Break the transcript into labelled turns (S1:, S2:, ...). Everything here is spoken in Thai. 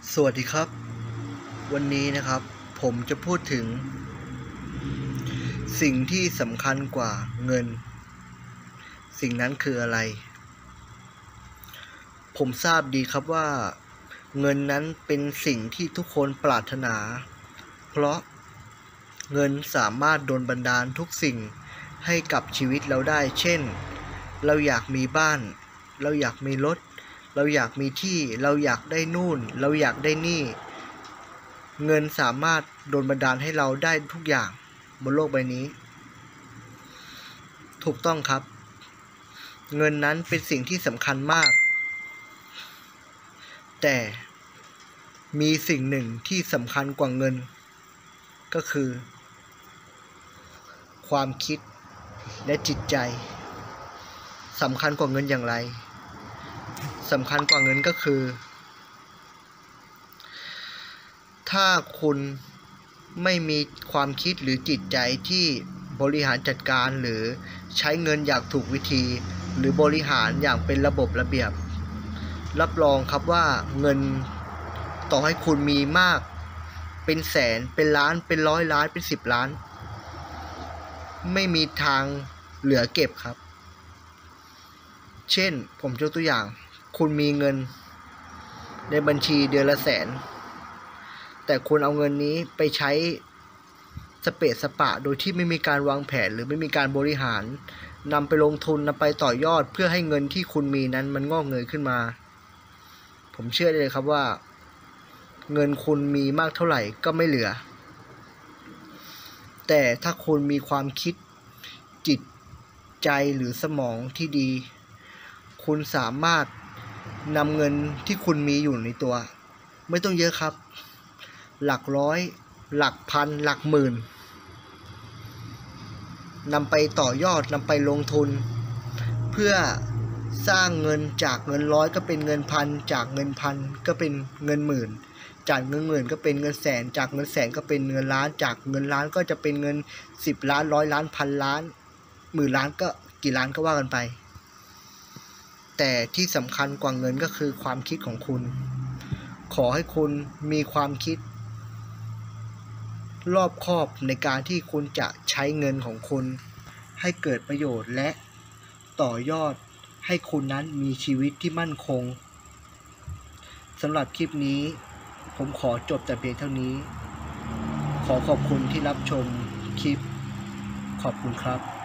S1: สวัสดีครับวันนี้นะครับผมจะพูดถึงสิ่งที่สำคัญกว่าเงินสิ่งนั้นคืออะไรผมทราบดีครับว่าเงินนั้นเป็นสิ่งที่ทุกคนปรารถนาเพราะเงินสามารถดลบันดาลทุกสิ่งให้กับชีวิตเราได้เช่นเราอยากมีบ้านเราอยากมีรถเราอยากมีที่เราอยากได้นู่นเราอยากได้นี่เงินสามารถดลบันดาลให้เราได้ทุกอย่างบนโลกใบนี้ถูกต้องครับเงินนั้นเป็นสิ่งที่สำคัญมากแต่มีสิ่งหนึ่งที่สำคัญกว่าเงินก็คือความคิดและจิตใจสำคัญกว่าเงินอย่างไรสำคัญกว่าเงินก็คือถ้าคุณไม่มีความคิดหรือจิตใจที่บริหารจัดการหรือใช้เงินอย่างถูกวิธีหรือบริหารอย่างเป็นระบบระเบียบรับรองครับว่าเงินต่อให้คุณมีมากเป็นแสนเป็นล้านเป็นร้อยล้านเป็น10 ล้านไม่มีทางเหลือเก็บครับเช่นผมยกตัวอย่างคุณมีเงินในบัญชีเดือนละ100,000แต่คุณเอาเงินนี้ไปใช้สเปะสปะโดยที่ไม่มีการวางแผนหรือไม่มีการบริหารนำไปลงทุนนำไปต่อยอดเพื่อให้เงินที่คุณมีนั้นมันงอกเงยขึ้นมาผมเชื่อได้เลยครับว่าเงินคุณมีมากเท่าไหร่ก็ไม่เหลือแต่ถ้าคุณมีความคิดจิตใจหรือสมองที่ดีคุณสามารถนำเงินที่คุณมีอยู่ในตัวไม่ต้องเยอะครับหลักร้อยหลักพันหลักหมื่นนำไปต่อยอดนำไปลงทุนเพื่อสร้างเงินจากเงินร้อยก็เป็นเงินพันจากเงินพันก็เป็นเงินหมื่นจากเงินหมื่นก็เป็นเงินแสนจากเงินแสนก็เป็นเงินล้านจากเงินล้านก็จะเป็นเงิน10 ล้าน100 ล้านพันล้านหมื่นล้านก็กี่ล้านก็ว่ากันไปแต่ที่สำคัญกว่าเงินก็คือความคิดของคุณขอให้คุณมีความคิดรอบคอบในการที่คุณจะใช้เงินของคุณให้เกิดประโยชน์และต่อยอดให้คุณนั้นมีชีวิตที่มั่นคงสำหรับคลิปนี้ผมขอจบแต่เพียงเท่านี้ขอขอบคุณที่รับชมคลิปขอบคุณครับ